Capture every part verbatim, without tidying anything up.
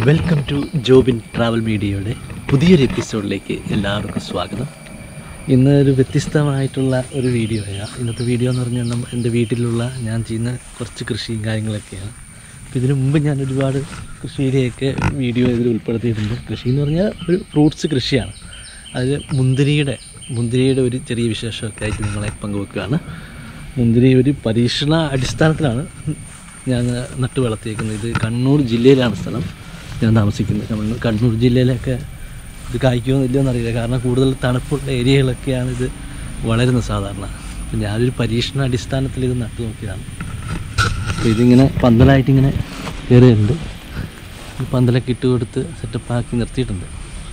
Welcome to Jobin travel മീഡിയയുടെ പുതിയൊരു എപ്പിസോഡിലേക്ക് എല്ലാവർക്കും സ്വാഗതം. ഇന്ന് ഒരു വ്യത്യസ്തമായിട്ടുള്ള ഒരു വീഡിയോയാണ്. ഇന്നത്തെ വീഡിയോ എന്ന് പറഞ്ഞാൽ നമ്മൾ എൻ്റെ വീട്ടിലുള്ള ഞാൻ ചെയ്യുന്ന കുറച്ച് കൃഷിയും കാര്യങ്ങളൊക്കെയാണ്. അപ്പോൾ ഇതിനു മുമ്പ് ഞാൻ ഒരുപാട് കൃഷിയുടെയൊക്കെ വീഡിയോ ഇതിൽ ഉൾപ്പെടുത്തിയിട്ടുണ്ട്. കൃഷി എന്ന് പറഞ്ഞാൽ ഒരു ഫ്രൂട്ട്സ് കൃഷിയാണ്. അതിൽ മുന്തിരിയുടെ മുന്തിരിയുടെ ഒരു ചെറിയ വിശേഷമൊക്കെ ആയിട്ട് നിങ്ങളെ പങ്കുവെക്കുകയാണ്. മുന്തിരി ഒരു പരീക്ഷണ അടിസ്ഥാനത്തിലാണ് ഞാൻ നട്ടു വളർത്തിയേക്കുന്നത്. ഇത് കണ്ണൂർ ജില്ലയിലാണ് സ്ഥലം ഞാൻ താമസിക്കുന്നത്. നമ്മൾ കണ്ണൂർ ജില്ലയിലൊക്കെ ഇത് കായ്ക്കുമോ ഇല്ലയെന്ന് അറിയില്ല, കാരണം കൂടുതൽ തണുപ്പുള്ള ഏരിയകളൊക്കെയാണ് ഇത് വളരുന്നത് സാധാരണ. അപ്പം ഞാനൊരു പരീക്ഷണ അടിസ്ഥാനത്തിൽ ഇത് നട്ടു നോക്കിയതാണ്. അപ്പോൾ ഇതിങ്ങനെ പന്തലായിട്ടിങ്ങനെ കയറിയിട്ടുണ്ട്. ഈ പന്തലൊക്കെ ഇട്ട് കൊടുത്ത് സെറ്റപ്പാക്കി നിർത്തിയിട്ടുണ്ട്.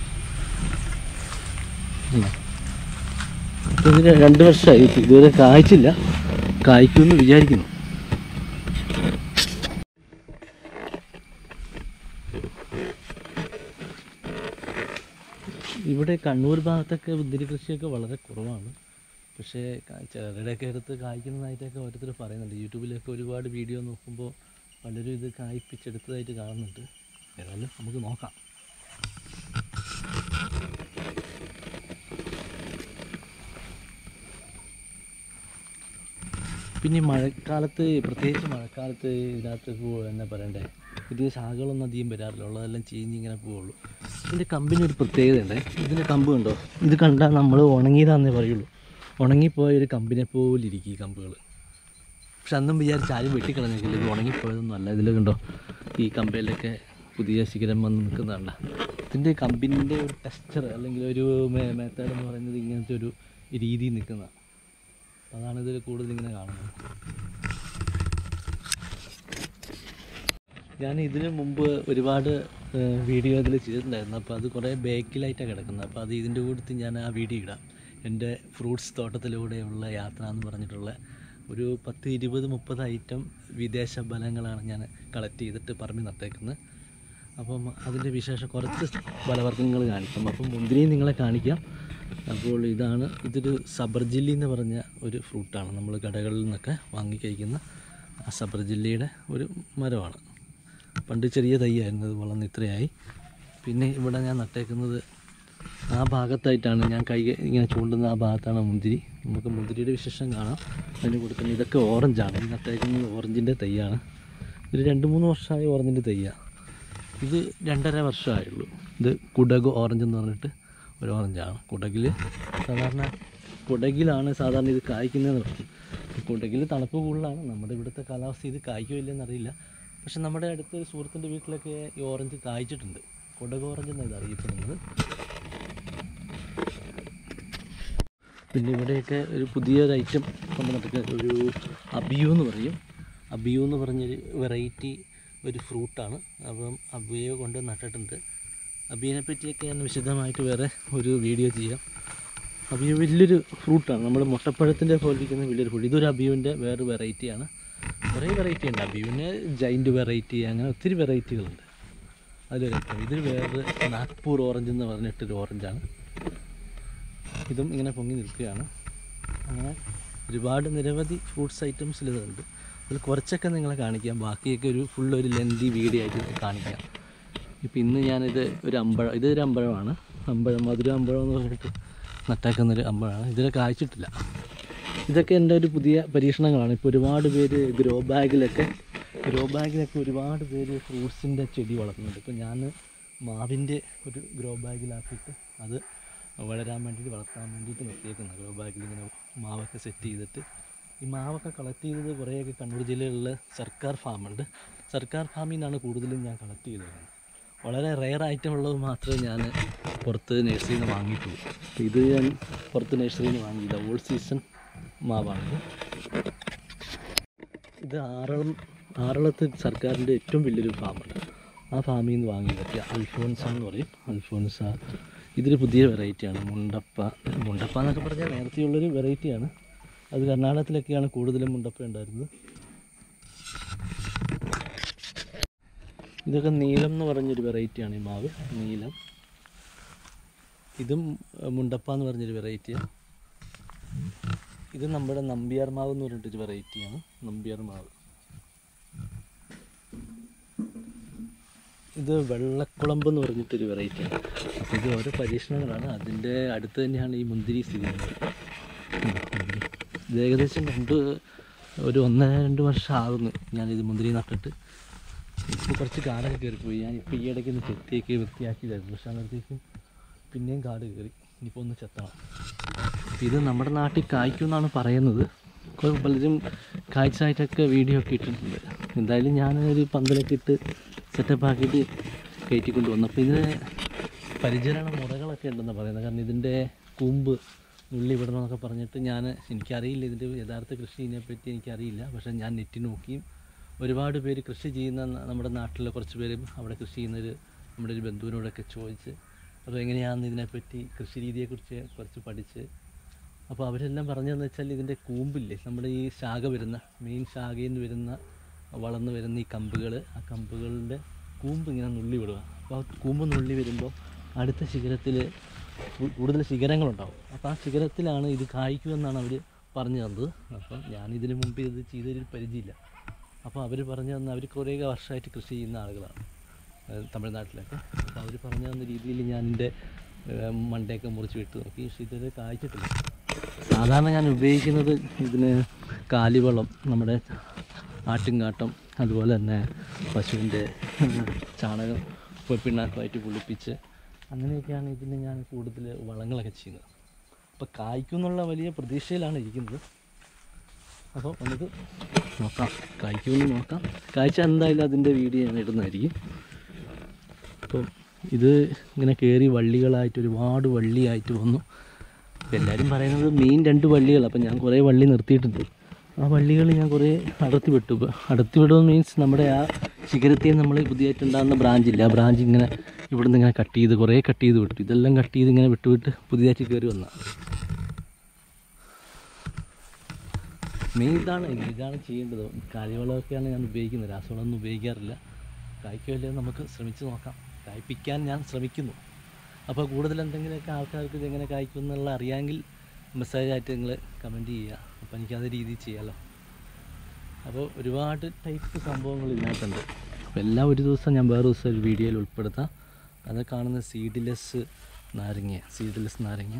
അപ്പോൾ ഇതിന് രണ്ട് വർഷമായി, ഇതുവരെ കായ്ച്ചില്ല. കായ്ക്കുമെന്ന് വിചാരിക്കുന്നു. ഇവിടെ കണ്ണൂർ ഭാഗത്തൊക്കെ മുന്തിരി കൃഷിയൊക്കെ വളരെ കുറവാണ്. പക്ഷേ ചിലരുടെയൊക്കെ അടുത്ത് കായ്ക്കുന്നതായിട്ടൊക്കെ ഓരോരുത്തർ പറയുന്നുണ്ട്. യൂട്യൂബിലൊക്കെ ഒരുപാട് വീഡിയോ നോക്കുമ്പോൾ പലരും ഇത് കായ്പ്പിച്ചെടുത്തതായിട്ട് കാണുന്നുണ്ട്. ഏതായാലും നമുക്ക് നോക്കാം. പിന്നെ മഴക്കാലത്ത്, പ്രത്യേകിച്ച് മഴക്കാലത്ത് ഇതിനകത്ത് എന്നാ പറയണ്ടേ, പുതിയ ശാഖകളൊന്നും അധികം വരാറില്ല. ഉള്ളതെല്ലാം ചീഞ്ഞിങ്ങനെ പോവുള്ളൂ. ഇതിൻ്റെ കമ്പിനൊരു പ്രത്യേകത ഉണ്ട്. ഇതിൻ്റെ കമ്പ് കണ്ടോ, ഇത് കണ്ടാൽ നമ്മൾ ഉണങ്ങിയതാണെന്നേ പറയുള്ളൂ. ഉണങ്ങിപ്പോയ ഒരു കമ്പിനെ പോലെ ഇരിക്കും ഈ കമ്പുകൾ. പക്ഷെ അന്നും വിചാരിച്ച് ആരും വെട്ടിക്കളഞ്ഞെങ്കിൽ ഇത് ഉണങ്ങിപ്പോയതൊന്നും അല്ല. ഇതിൽ കണ്ടോ ഈ കമ്പയിലൊക്കെ പുതിയ ശിഖരം വന്ന് നിൽക്കുന്നതല്ല. ഇതിൻ്റെ കമ്പിൻ്റെ ഒരു ടെക്സ്ചർ അല്ലെങ്കിൽ ഒരു മെത്തേഡ് എന്ന് പറയുന്നത് ഇങ്ങനത്തെ ഒരു രീതിയിൽ നിൽക്കുന്നതാണ്. അതാണ് ഇതിൽ കൂടുതൽ ഇങ്ങനെ കാണുന്നത്. ഞാൻ ഇതിന് മുമ്പ് ഒരുപാട് വീഡിയോ ഇതിൽ ചെയ്തിട്ടുണ്ടായിരുന്നു. അപ്പോൾ അത് കുറേ ബേക്കിലായിട്ടാണ് കിടക്കുന്നത്. അപ്പോൾ അത് ഇതിൻ്റെ കൂട്ടത്തിൽ ഞാൻ ആ വീഡിയോ ഇടാം. എൻ്റെ ഫ്രൂട്ട്സ് തോട്ടത്തിലൂടെയുള്ള യാത്ര എന്ന് പറഞ്ഞിട്ടുള്ള ഒരു പത്ത് ഇരുപത് മുപ്പത് ഐറ്റം വിദേശ ഫലങ്ങളാണ് ഞാൻ കളക്ട് ചെയ്തിട്ട് പറമ്പി നട്ടേക്കുന്നത്. അപ്പം അതിൻ്റെ വിശേഷം കുറച്ച് ഫലവർഗ്ഗങ്ങൾ കാണിക്കാം. അപ്പം മുന്തിരിയും നിങ്ങളെ കാണിക്കാം. അപ്പോൾ ഇതാണ്, ഇതൊരു സബർജില്ലി എന്ന് പറഞ്ഞ ഒരു ഫ്രൂട്ടാണ്. നമ്മൾ കടകളിൽ നിന്നൊക്കെ വാങ്ങി കഴിക്കുന്ന ആ സബർജില്ലിയുടെ ഒരു മരമാണ്. പണ്ട് ചെറിയ തൈയായിരുന്നു, അത് വളർന്ന് ഇത്രയായി. പിന്നെ ഇവിടെ ഞാൻ നട്ടേക്കുന്നത് ആ ഭാഗത്തായിട്ടാണ്, ഞാൻ കൈ ഇങ്ങനെ ചൂണ്ടുന്ന ആ ഭാഗത്താണ് മുന്തിരി. നമുക്ക് മുന്തിരിയുടെ വിശേഷം കാണാം. അതിന് കൊടുക്കുന്നത് ഇതൊക്കെ ഓറഞ്ചാണ്. ഈ നട്ടേക്കുന്നത് ഓറഞ്ചിൻ്റെ തൈയാണ്. ഇത് രണ്ട് മൂന്ന് വർഷമായി ഓറഞ്ചിൻ്റെ തൈയാണ്. ഇത് രണ്ടര വർഷമായുള്ളൂ. ഇത് കുടക് ഓറഞ്ച് എന്ന് പറഞ്ഞിട്ട് ഒരു ഓറഞ്ചാണ്. കുടകിൽ സാധാരണ കുടകിലാണ് സാധാരണ ഇത് കായ്ക്കുന്നതെന്ന് പറയും. കുടകിൽ തണുപ്പ് കൂടുതലാണ്. നമ്മുടെ ഇവിടുത്തെ കാലാവസ്ഥ ഇത് കായ്ക്കുമില്ലെന്നറിയില്ല. പക്ഷെ നമ്മുടെ അടുത്ത ഒരു സുഹൃത്തിൻ്റെ വീട്ടിലൊക്കെ ഈ ഓറഞ്ച് കായ്ച്ചിട്ടുണ്ട്. കുടക് ഓറഞ്ച് എന്നാണ് ഇത് അറിയപ്പെടുന്നത്. പിന്നെ ഇവിടെയൊക്കെ ഒരു പുതിയൊരു ഐറ്റം നമ്മുടെ ഒരു അബിയു എന്ന് പറയും. അബിയു എന്ന് പറഞ്ഞൊരു വെറൈറ്റി ഒരു ഫ്രൂട്ടാണ്. അപ്പം അബിയു കൊണ്ട് നട്ടിട്ടുണ്ട്. അബിയനെ പറ്റിയൊക്കെ ഞാൻ വിശദമായിട്ട് വേറെ ഒരു വീഡിയോ ചെയ്യാം. അബിയു വലിയൊരു ഫ്രൂട്ടാണ്. നമ്മൾ മുട്ടപ്പഴത്തിൻ്റെ പോലെ ഇരിക്കുന്ന വലിയൊരു ഫ്രൂട്ട്. ഇതൊരു അബിയുവിൻ്റെ വേറെ വെറൈറ്റിയാണ്. കുറേ വെറൈറ്റി ഉണ്ട്. അബിയുവിന് ജൈൻറ്റ് വെറൈറ്റി, അങ്ങനെ ഒത്തിരി വെറൈറ്റികളുണ്ട്. അതിലൊരു ഐറ്റം ഇതൊരു വേറെ നാഗ്പൂർ ഓറഞ്ച് എന്ന് പറഞ്ഞിട്ടൊരു ഓറഞ്ചാണ്. ഇതും ഇങ്ങനെ പൊങ്ങി നിൽക്കുകയാണ്. അങ്ങനെ ഒരുപാട് നിരവധി ഫ്രൂട്ട്സ് ഐറ്റംസിൽ ഇതുണ്ട്. അതിൽ കുറച്ചൊക്കെ നിങ്ങളെ കാണിക്കാം. ബാക്കിയൊക്കെ ഒരു ഫുൾ ഒരു ലെന്തി വീഡിയോ ആയിട്ട് കാണിക്കാം. ഇപ്പം ഇന്ന് ഞാനിത് ഒരു അമ്പഴം, ഇതൊരു അമ്പഴമാണ്. അമ്പഴം, മധുര അമ്പഴം എന്ന് പറഞ്ഞിട്ട് നട്ടാക്കുന്നൊരു അമ്പഴമാണ്. ഇതിനെ കായ്ച്ചിട്ടില്ല. ഇതൊക്കെ എൻ്റെ ഒരു പുതിയ പരീക്ഷണങ്ങളാണ്. ഇപ്പോൾ ഒരുപാട് പേര് ഗ്രോ ബാഗിലൊക്കെ ഗ്രോ ബാഗിലൊക്കെ ഒരുപാട് പേര് ഫ്രൂട്ട്സിൻ്റെ ചെടി വളർത്തുന്നുണ്ട്. ഇപ്പോൾ ഞാൻ മാവിൻ്റെ ഒരു ഗ്രോ ബാഗിലാക്കിയിട്ട് അത് വളരാൻ വേണ്ടിയിട്ട് വളർത്താൻ വേണ്ടിയിട്ട് നിർത്തിയേക്കുന്നത്. ഗ്രോ ബാഗിൽ ഇങ്ങനെ മാവൊക്കെ സെറ്റ് ചെയ്തിട്ട് ഈ മാവൊക്കെ കളക്ട് ചെയ്തത് കുറേയൊക്കെ കണ്ണൂർ ജില്ലയിലുള്ള സർക്കാർ ഫാമുണ്ട്. സർക്കാർ ഫാമിൽ നിന്നാണ് കൂടുതലും ഞാൻ കളക്ട് ചെയ്തത്. വളരെ റെയർ ഐറ്റം ഉള്ളത് മാത്രമേ ഞാൻ പുറത്ത് നഴ്സറിയിൽ നിന്ന് വാങ്ങിയിട്ടുള്ളൂ. ഇത് ഞാൻ പുറത്ത് നഴ്സറിയിൽ നിന്ന് വാങ്ങിയില്ല. ഓൾ സീസൺ മാവാണിത്. ഇത് ആറളം ആറളത്ത് സർക്കാരിൻ്റെ ഏറ്റവും വലിയൊരു ഫാമുണ്ട്. ആ ഫാമിൽ നിന്ന് വാങ്ങിയതൊക്കെ അൽഫോൻസ എന്ന് പറയും. അൽഫോൻസ ഇതൊരു പുതിയ വെറൈറ്റിയാണ്. മുണ്ടപ്പ മുണ്ടപ്പ എന്നൊക്കെ പറഞ്ഞാൽ നേരത്തെയുള്ളൊരു വെറൈറ്റിയാണ്. അത് കർണാടകത്തിലൊക്കെയാണ് കൂടുതലും മുണ്ടപ്പ ഉണ്ടായിരുന്നത്. ഇതൊക്കെ നീലം എന്ന് പറഞ്ഞൊരു വെറൈറ്റിയാണ് ഈ മാവ്. നീലം ഇതും മുണ്ടപ്പ എന്ന് പറഞ്ഞൊരു വെറൈറ്റിയാണ്. ഇത് നമ്മുടെ നമ്പ്യാർ മാവ് എന്ന് പറഞ്ഞിട്ടൊരു വെറൈറ്റിയാണ്. നമ്പ്യാർ മാവ് ഇത് വെള്ളക്കുളമ്പ് എന്ന് പറഞ്ഞിട്ടൊരു വെറൈറ്റിയാണ്. അപ്പോൾ ഇത് ഓരോ പരീക്ഷണങ്ങളാണ്. അതിൻ്റെ അടുത്ത് തന്നെയാണ് ഈ മുന്തിരി സ്ഥിതി ചെയ്യുന്നത്. ഇത് ഏകദേശം രണ്ട് ഒരു ഒന്നര രണ്ട് വർഷം ആകുന്നു ഞാനിത് മുന്തിരി നട്ടിട്ട്. ഇപ്പോൾ കുറച്ച് കാടൊക്കെ കയറിപ്പോയി. ഞാൻ ഇപ്പോൾ ഈ ഇടയ്ക്ക് ഒന്ന് ചെത്തിയൊക്കെ വൃത്തിയാക്കിയതായിരുന്നു. പക്ഷേ അന്നേരത്തേക്കും പിന്നെയും കാട് കയറി. ഇനിയിപ്പോൾ ഒന്ന് ചെത്തണം. ഇത് നമ്മുടെ നാട്ടിൽ കായ്ക്കുമെന്നാണ് പറയുന്നത്. പലരും കാഴ്ചയായിട്ടൊക്കെ വീഡിയോ ഒക്കെ ഇട്ടിട്ടുണ്ട്. എന്തായാലും ഞാനൊരു പന്തലൊക്കെ ഇട്ട് സെറ്റപ്പാക്കിയിട്ട് കയറ്റിക്കൊണ്ട് വന്നു. അപ്പോൾ ഇതിന് പരിചരണ മുറകളൊക്കെ ഉണ്ടെന്ന് പറയുന്നത്. കാരണം ഇതിൻ്റെ കൂമ്പ് നുള്ളി വിടണമെന്നൊക്കെ പറഞ്ഞിട്ട് ഞാൻ എനിക്കറിയില്ല ഇതിൻ്റെ യഥാർത്ഥ കൃഷി ഇതിനെപ്പറ്റി എനിക്കറിയില്ല. പക്ഷേ ഞാൻ നെറ്റ് നോക്കിയും ഒരുപാട് പേര് കൃഷി ചെയ്യുന്ന നമ്മുടെ നാട്ടിലെ കുറച്ച് പേരും അവിടെ കൃഷി ചെയ്യുന്നൊരു നമ്മുടെ ഒരു ബന്ധുവിനോടൊക്കെ ചോദിച്ച് അപ്പോൾ എങ്ങനെയാണെന്ന് ഇതിനെപ്പറ്റി കൃഷി രീതിയെക്കുറിച്ച് കുറച്ച് പഠിച്ച് അപ്പോൾ അവരെല്ലാം പറഞ്ഞതെന്ന് വെച്ചാൽ ഇതിൻ്റെ കൂമ്പില്ലേ, നമ്മുടെ ഈ ശാഖ വരുന്ന മെയിൻ ശാഖയിൽ നിന്ന് വരുന്ന വളർന്നു വരുന്ന ഈ കമ്പുകൾ, ആ കമ്പുകളുടെ കൂമ്പ് ഇങ്ങനെ നുള്ളി വിടുക. അപ്പോൾ ആ കൂമ്പ് നുള്ളി വരുമ്പോൾ അടുത്ത ശിഖരത്തിൽ കൂടുതൽ ശിഖരങ്ങളുണ്ടാവും. അപ്പോൾ ആ ശിഖരത്തിലാണ് ഇത് കായ്ക്കുമെന്നാണ് അവർ പറഞ്ഞു തന്നത്. അപ്പം ഞാനിതിന് മുമ്പ് ഇത് ചെയ്തൊരു പരിചയമില്ല. അപ്പോൾ അവർ പറഞ്ഞു തന്ന അവർ കുറേ വർഷമായിട്ട് കൃഷി ചെയ്യുന്ന ആളുകളാണ് തമിഴ്നാട്ടിലൊക്കെ. അപ്പോൾ അവർ പറഞ്ഞു തന്ന രീതിയിൽ ഞാൻ എൻ്റെ മണ്ടയൊക്കെ മുറിച്ച് വിട്ട് നോക്കി. പക്ഷേ ഇതുവരെ കായ്ച്ചിട്ടില്ല. സാധാരണ ഞാൻ ഉപയോഗിക്കുന്നത് ഇതിന് കാലിവളം, നമ്മുടെ ആട്ടുംകാട്ടം, അതുപോലെ തന്നെ പശുവിൻ്റെ ചാണകം പിണ്ണാക്കമായിട്ട് പുളിപ്പിച്ച് അങ്ങനെയൊക്കെയാണ് ഇതിന് ഞാൻ കൂടുതൽ വളങ്ങളൊക്കെ ചെയ്യുന്നത്. അപ്പോൾ കായ്ക്കുമെന്നുള്ള വലിയ പ്രതീക്ഷയിലാണ് ഇരിക്കുന്നത്. അപ്പോൾ നമുക്ക് നോക്കാം, കായ്ക്കുമെന്ന് നോക്കാം. കായ്ച്ച എന്തായാലും അതിൻ്റെ വീഡിയോ ഞാൻ ഇടുന്നതായിരിക്കും. അപ്പം ഇത് ഇങ്ങനെ കയറി വള്ളികളായിട്ട് ഒരുപാട് വള്ളിയായിട്ട് വന്നു. അപ്പോൾ എല്ലാവരും പറയുന്നത് മെയിൻ രണ്ട് വള്ളികൾ. അപ്പം ഞാൻ കുറേ വള്ളി നിർത്തിയിട്ടുണ്ട്. ആ വള്ളികൾ ഞാൻ കുറേ അടർത്തി വിട്ടു. അടർത്തി വിടുക മീൻസ് നമ്മുടെ ആ ശിഖരത്തിൽ നമ്മൾ പുതിയതായിട്ടുണ്ടാകുന്ന ബ്രാഞ്ചില്ല, ആ ബ്രാഞ്ച് ഇങ്ങനെ ഇവിടുന്ന് ഇങ്ങനെ കട്ട് ചെയ്ത് കുറേ കട്ട് ചെയ്ത് വിട്ടു. ഇതെല്ലാം കട്ട് ചെയ്ത് ഇങ്ങനെ വിട്ട് വിട്ട് പുതിയതായിട്ട് കയറി വന്നതാണ്. മെയിൻ ഇതാണ് ഇതാണ് ചെയ്യേണ്ടത്. കാലിവളമൊക്കെയാണ് ഞാൻ ഉപയോഗിക്കുന്നത്, രാസവളമൊന്നും ഉപയോഗിക്കാറില്ല. കായ്ക്കുമല്ലേ നമുക്ക് ശ്രമിച്ച് നോക്കാം. കായ്പ്പിക്കാൻ ഞാൻ ശ്രമിക്കുന്നു. അപ്പോൾ കൂടുതൽ എന്തെങ്കിലുമൊക്കെ ആൾക്കാർക്ക് ഇതെങ്ങനെ കായ്ക്കും എന്നുള്ള അറിയാമെങ്കിൽ മെസ്സേജായിട്ട് നിങ്ങൾ കമൻറ്റ് ചെയ്യുക. അപ്പോൾ എനിക്കത് രീതിയിൽ ചെയ്യാമല്ലോ. അപ്പോൾ ഒരുപാട് ടൈപ്പ് സംഭവങ്ങൾ ഇതിനകത്തുണ്ട്. അപ്പോൾ എല്ലാം ഒരു ദിവസം ഞാൻ വേറെ ദിവസം ഒരു വീഡിയോയിൽ ഉൾപ്പെടുത്താം. അത് കാണുന്ന സീഡ്ലെസ് നാരങ്ങ, സീഡ്ലെസ് നാരങ്ങ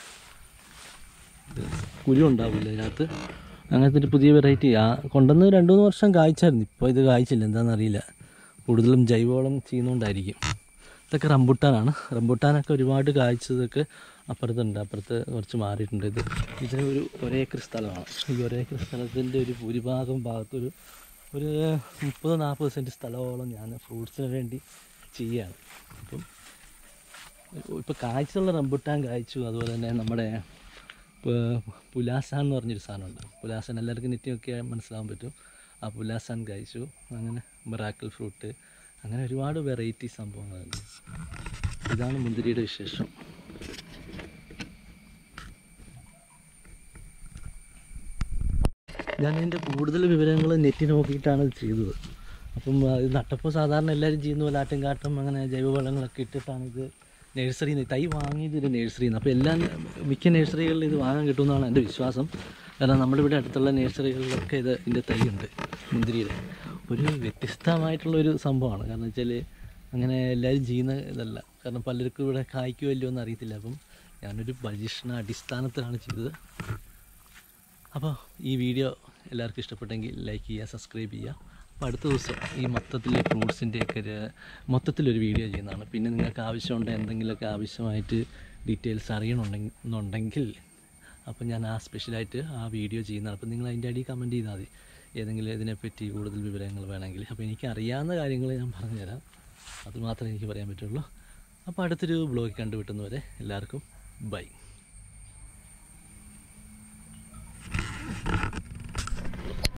കുരു ഉണ്ടാവില്ല ഇതിനകത്ത്. അങ്ങനത്തെ ഒരു പുതിയ വെറൈറ്റി ആ കൊണ്ടുവന്ന് രണ്ട് മൂന്ന് വർഷം കായ്ച്ചായിരുന്നു. ഇപ്പോൾ ഇത് കായ്ച്ചില്ല, എന്താണെന്നറിയില്ല. കൂടുതലും ജൈവവളം ചെയ്യുന്നതുകൊണ്ടായിരിക്കും. ഇതൊക്കെ റംബുട്ടാനാണ്. റംബുട്ടാനൊക്കെ ഒരുപാട് കായ്ച്ചതൊക്കെ അപ്പുറത്തുണ്ട്, അപ്പുറത്ത് കുറച്ച് മാറിയിട്ടുണ്ട്. ഇത് ഇതിന് ഒരു ഒരേക്കർ സ്ഥലമാണ്. ഈ ഒരേക്കർ സ്ഥലത്തിൻ്റെ ഒരു ഭൂരിഭാഗം ഭാഗത്തൊരു ഒരു മുപ്പത് നാൽപ്പത് സെൻറ്റ് സ്ഥലമോളം ഞാൻ ഫ്രൂട്ട്സിന് വേണ്ടി ചെയ്യുകയാണ്. അപ്പം ഇപ്പോൾ കായ്ച്ചുള്ള റംബുട്ടാൻ കായ്ച്ചു. അതുപോലെ തന്നെ നമ്മുടെ പുലാസാൻ എന്ന് പറഞ്ഞൊരു സാധനമുണ്ട്. പുലാസാൻ എല്ലാവർക്കും നെറ്റ് നോക്കിയാൽ മനസ്സിലാകാൻ പറ്റും. ആ പുലാസാൻ കായ്ച്ചു. അങ്ങനെ മിറാക്കിൾ ഫ്രൂട്ട്, അങ്ങനെ ഒരുപാട് വെറൈറ്റി സംഭവങ്ങളുണ്ട്. ഇതാണ് മുന്തിരിയുടെ വിശേഷം. ഞാൻ ഇതിൻ്റെ കൂടുതൽ വിവരങ്ങൾ നെറ്റ് നോക്കിയിട്ടാണ് ഇത് ചെയ്തത്. അപ്പം ഇത് നട്ടപ്പോൾ സാധാരണ എല്ലാവരും ചെയ്യുന്ന പോലെ ആട്ടുംകാട്ടം അങ്ങനെ ജൈവവളങ്ങളൊക്കെ ഇട്ടിട്ടാണ് ഇത് നഴ്സറിയിൽ നിന്ന് തൈ വാങ്ങിയത്. ഒരു നഴ്സറിയിൽ നിന്ന്. അപ്പോൾ എല്ലാ മിക്ക നഴ്സറികളിൽ ഇത് വാങ്ങാൻ കിട്ടുമെന്നാണ് എൻ്റെ വിശ്വാസം. കാരണം നമ്മുടെ ഇവിടെ അടുത്തുള്ള നഴ്സറികളിലൊക്കെ ഇത് ഇതിൻ്റെ തൈയുണ്ട് മുന്തിരിയുടെ. ഒരു വ്യത്യസ്തമായിട്ടുള്ളൊരു സംഭവമാണ്. കാരണം വെച്ചാൽ അങ്ങനെ എല്ലാവരും ചെയ്യുന്ന ഇതല്ല. കാരണം പലർക്കും ഇവിടെ കായ്ക്കുമല്ലോ എന്ന് അറിയത്തില്ല. അപ്പം ഞാനൊരു പരീക്ഷണ അടിസ്ഥാനത്തിലാണ് ചെയ്തത്. അപ്പോൾ ഈ വീഡിയോ എല്ലാവർക്കും ഇഷ്ടപ്പെട്ടെങ്കിൽ ലൈക്ക് ചെയ്യുക, സബ്സ്ക്രൈബ് ചെയ്യുക. അപ്പോൾ അടുത്ത ദിവസം ഈ മൊത്തത്തിലെ ഫ്രൂട്ട്സിൻ്റെയൊക്കെ ഒരു മൊത്തത്തിലൊരു വീഡിയോ ചെയ്യുന്നതാണ്. പിന്നെ നിങ്ങൾക്ക് ആവശ്യമുണ്ട് എന്തെങ്കിലുമൊക്കെ ആവശ്യമായിട്ട് ഡീറ്റെയിൽസ് അറിയണമെന്നുണ്ടെങ്കിൽ അപ്പോൾ ഞാൻ ആ സ്പെഷ്യലായിട്ട് ആ വീഡിയോ ചെയ്യുന്നതാണ്. അപ്പോൾ നിങ്ങൾ അതിൻ്റെ അടിയിൽ കമൻറ്റ് ചെയ്താൽ മതി ഏതെങ്കിലും ഇതിനെപ്പറ്റി കൂടുതൽ വിവരങ്ങൾ വേണമെങ്കിൽ. അപ്പോൾ എനിക്ക് അറിയാവുന്ന കാര്യങ്ങൾ ഞാൻ പറഞ്ഞുതരാം. അതുമാത്രമേ എനിക്ക് പറയാൻ പറ്റുള്ളൂ. അപ്പോൾ അടുത്തൊരു ബ്ലോഗ് കണ്ടുപിട്ടുന്നവരെ എല്ലാവർക്കും ബൈ.